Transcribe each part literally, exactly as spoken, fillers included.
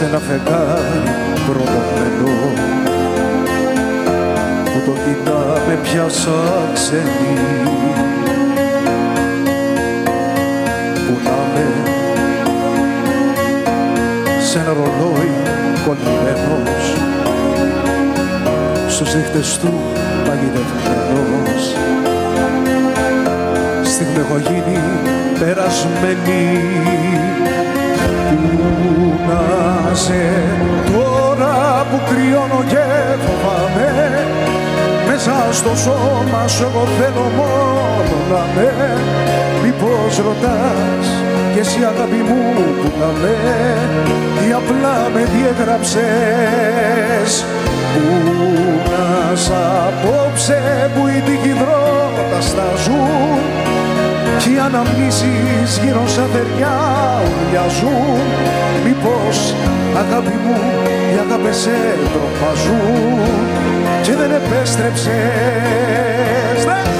σε ένα φεγγάρι πρωτομένο που το κοιτάμε πια σαν ξένοι. Που να με σε ένα ρολόι κολλημένος στους δείχτες του παγιδευμένος. Στιγμή έχω γίνει περασμένη. Πού να σε τώρα που κρυώνω και φοβάμαι, μέσα στο σώμα σου εγώ θέλω μόνο να με. Μήπως ρωτάς κι εσύ αγάπη μου που να με, ή απλά με διέγραψες. Πού να σ' απόψε που οι τύχοι δρότα στάζουν κι οι αναμνήσεις γύρω σαν θεριά ουρλιάζουν. Μήπως αγάπη μου οι αγάπες σε τρομάζουν και δεν επέστρεψες.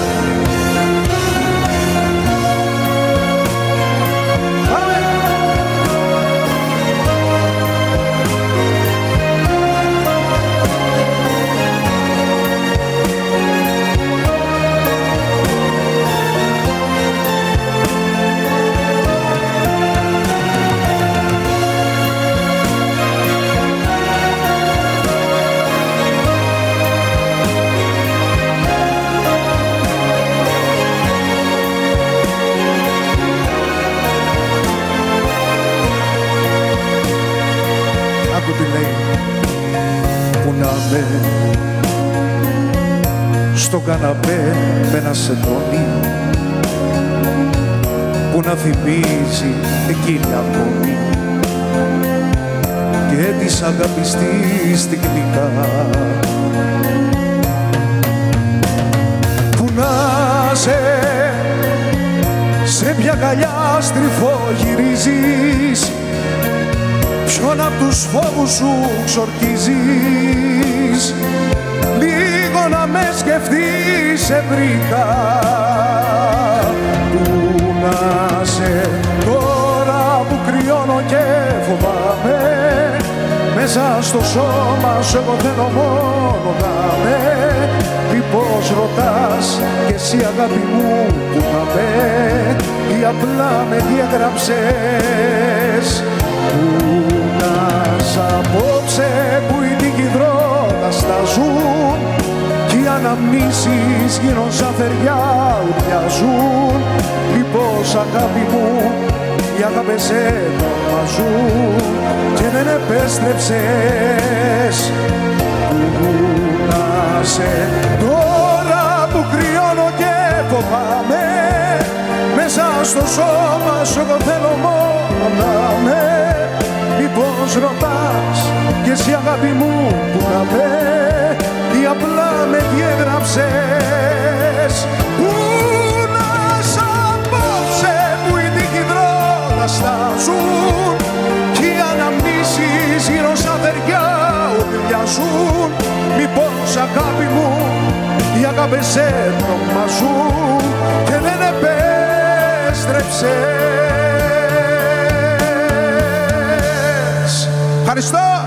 Που να με στο καναπέ με ένα σεντόνι που να θυμίζει εκείνη ακόμη και της αγάπης της τεχνικά. Που να σε σε μια καλιά στριφογυρίζεις, ποιον απ' τους φόβους σου ξορκίζεις. Λίγο να με σκεφτείς σε βρήκα. Πού να σε τώρα που κρυώνω και φοβάμαι, μέσα στο σώμα σου εγώ θέλω μόνο να με. Μήπως ρωτάς κι εσύ αγάπη μου που να με, ή απλά με διαγράψες. Πού να σ' απόψε που οι τύχοι δρότα στάζουν κι οι αναμνήσεις γύρω σαν θεριά ουρλιάζουν. Μήπως αγάπη μου οι αγάπες σε τρομάζουν και δεν επέστρεψες. Πού να σε τώρα που κρυώνω και φοβάμαι, μέσα στο σώμα σου εγώ θέλω μόνο να με. Μήπως ρωτάς κι εσύ αγάπη μου που να με, ή απλά με διέγραψες. Πού να σ' απόψε που οι τύχοι δρότα στάζουν κι οι αναμνήσεις γύρω σαν θεριά ουρλιάζουν. Μήπως αγάπη μου οι αγάπες σε τρομάζουν και δεν επέστρεψες. Ευχαριστώ.